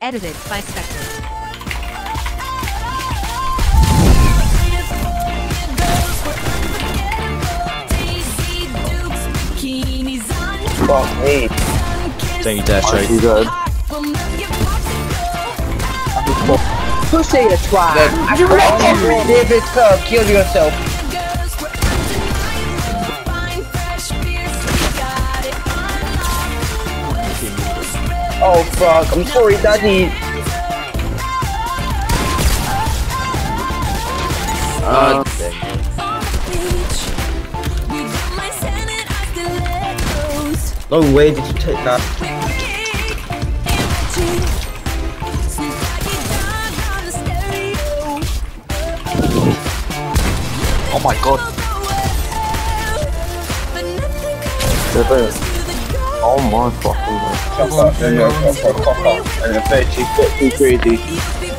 Edited by Spectre. Fuck me. Don't you dare choke. You good? Pussy a twat. You let David kill yourself. Oh fuck, I'm sorry daddy. No way did you take that. Oh my god. Oh my fucking god. Chopper, and the 30 got too greedy.